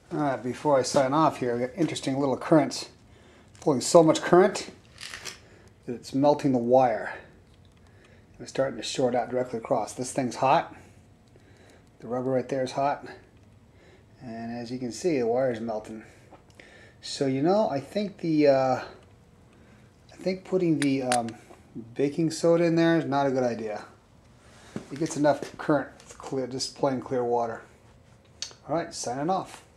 Alright, before I sign off here, I got interesting little currents. Pulling so much current that it's melting the wire. I'm starting to short out directly across. This thing's hot. The rubber right there is hot. And as you can see, the wire is melting. So I think putting the baking soda in there is not a good idea. It gets enough current with just plain clear water. Alright, signing off.